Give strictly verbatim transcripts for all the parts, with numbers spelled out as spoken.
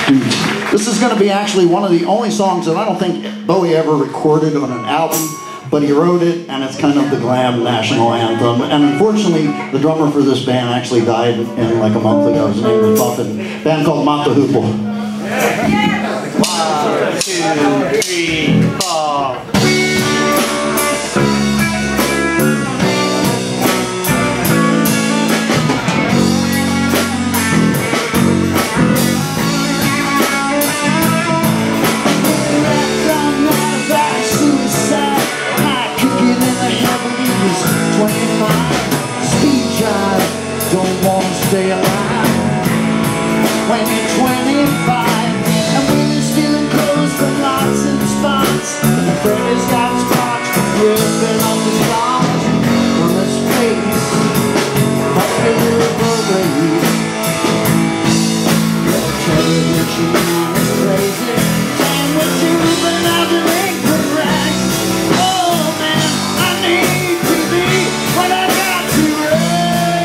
This is going to be actually one of the only songs that I don't think Bowie ever recorded on an album, but he wrote it, and it's kind of the glam national anthem. And unfortunately, the drummer for this band actually died in like a month ago. His name was Buffin. A band called Mott the Hoople. One, two, three, four. Don't want to stay alive when you're twenty-five, and when you're stealing clothes from lots and spots, and Freddy's got spots for dripping on the stars from his face. Must be a little late. Let me tell you what you mean is crazy. Saying what you but now you ain't correct. Oh man, I need to be what I got to rest.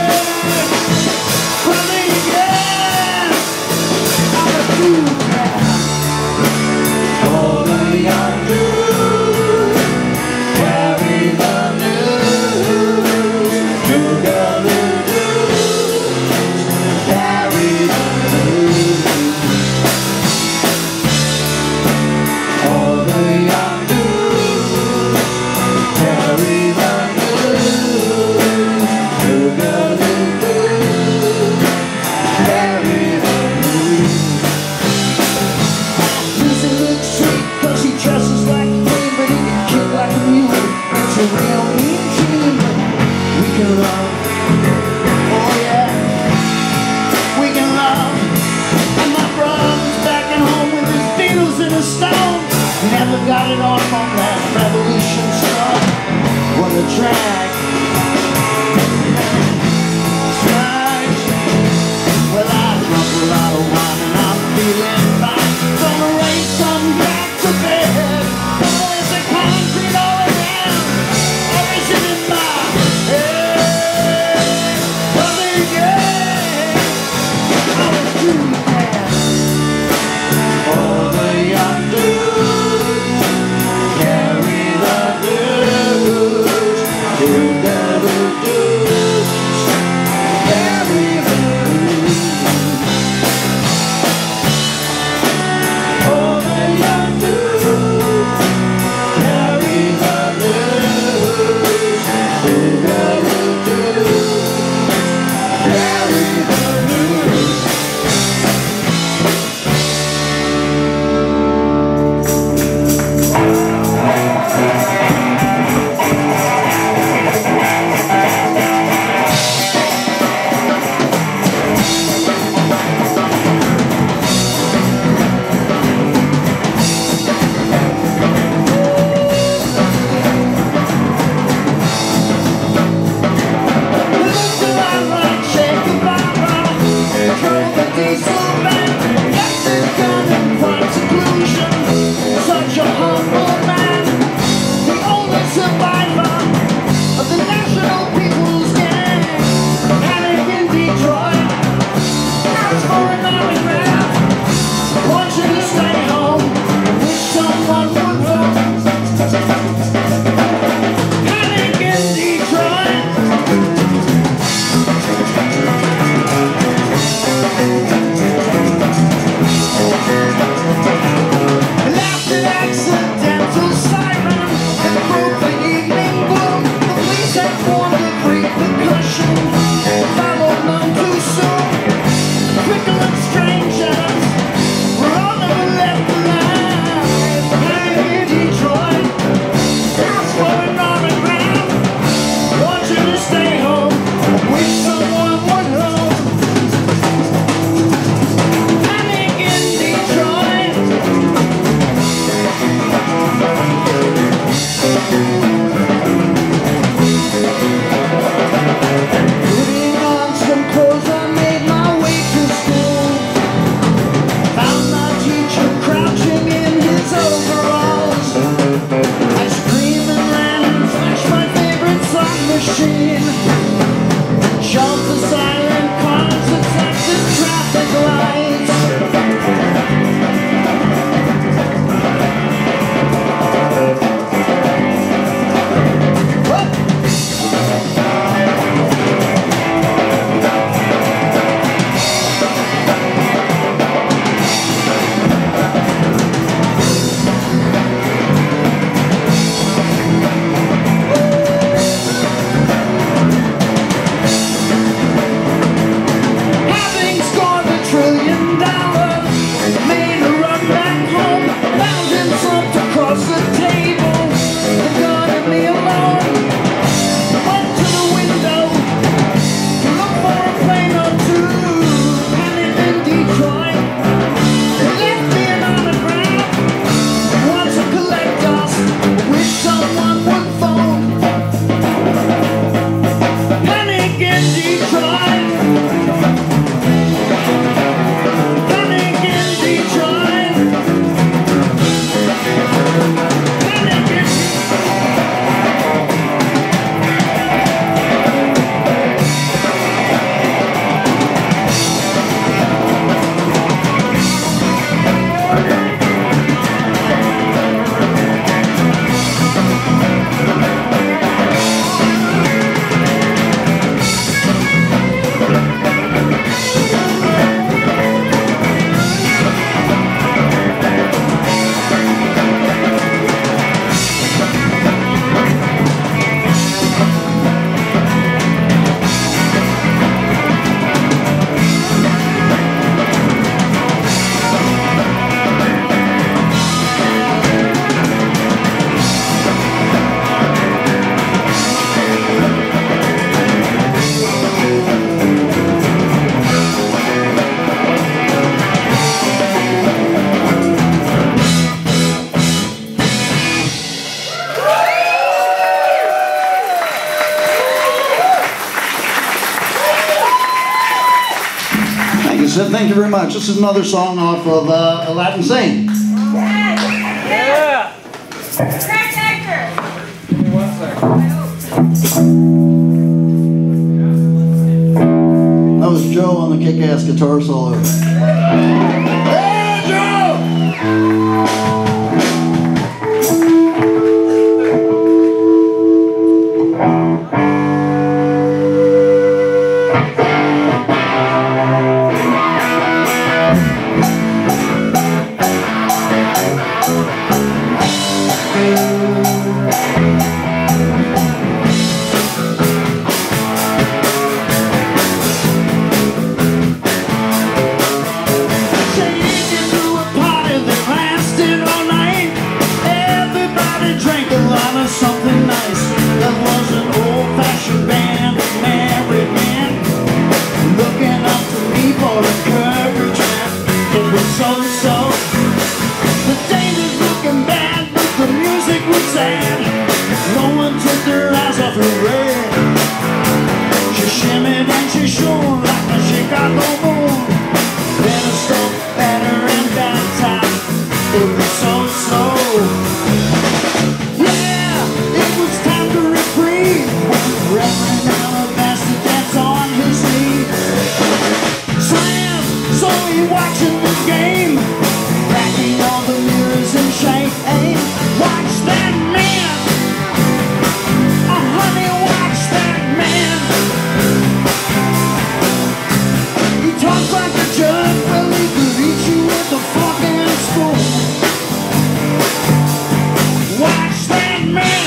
All the young dudes carry the news. Do-do-do-do, carry the news. All the young dudes carry the news. Do-do-do-do, carry the news. She dresses like a queen, but he can kick like a mule. It's a real mean team. We can love, oh yeah, we can love. And my brother's back at home with his Beatles and his Stones. Never got it off on that revolution stuff. What a drag. Drag. Well, I drunk a lot of wine and I'm feeling fine. Gonna raise some back to bed. Oh, is it concrete all around, or is it in my head? Brother, yeah, I was doing that. All the young dudes carry the blues. Do the blues. thank you very much. This is another song off of uh, A Latin Saint. Yeah! Crack actor! Give me one second. That was Joe on the kick-ass guitar solo. Hey, Joe! Something nice. That was an old-fashioned band of married men looking up to me for encouragement. It was so-so. The dangers looking bad, but the music was sad. No one took their eyes off her red. She shimmied and she shone like a Chicago moon. Then a stroke at her and downtown. It was so-so. Reverend Alabaster dance on his knee. Slam, so he watching the game, cracking all the mirrors and shake. Hey, watch that man. Oh honey, watch that man. He talks like a jug, well he could eat you with a fork and spoon. Watch that man.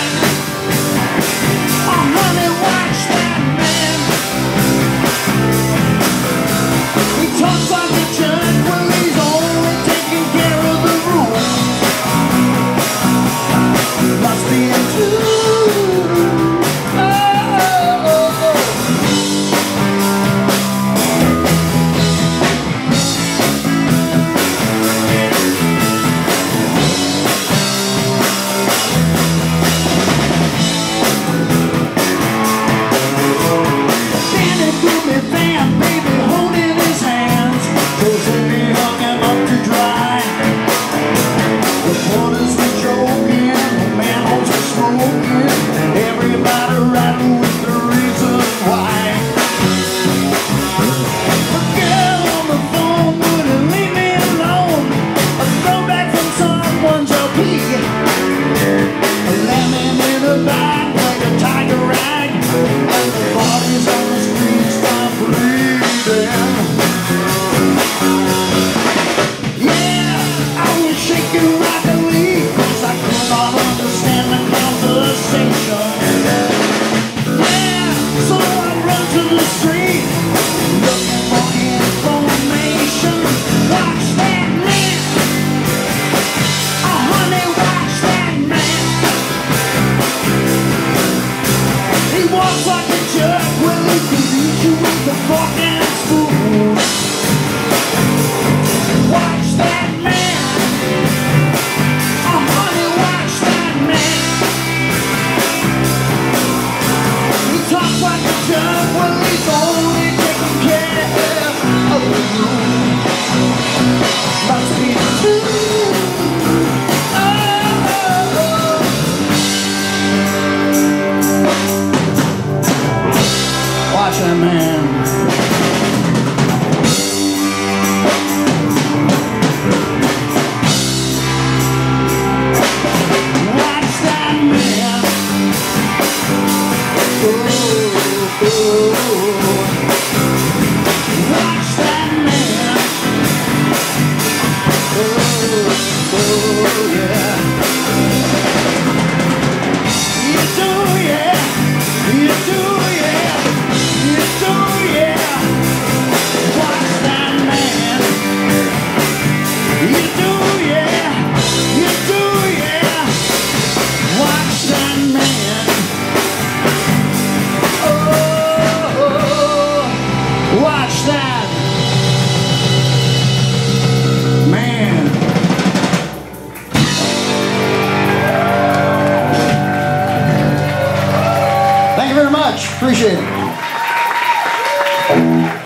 Watch that man. Watch that man. Oh, oh, oh. Watch that man. Oh, oh, yeah. You do, yeah. You do, yeah. You do, yeah. Watch that man. You do, yeah. You do, yeah. Watch that man. Oh, watch that man. Thank you very much. Appreciate it.